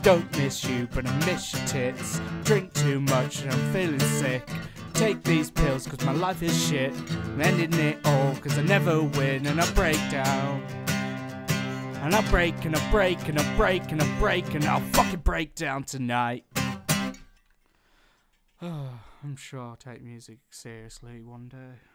Don't miss you, but I miss your tits. Drink too much and I'm feeling sick. Take these pills cause my life is shit. I'm ending it all cause I never win, and I break down. And I break and I break and I break and I break, and I'll fucking break down tonight. I'm sure I'll take music seriously one day.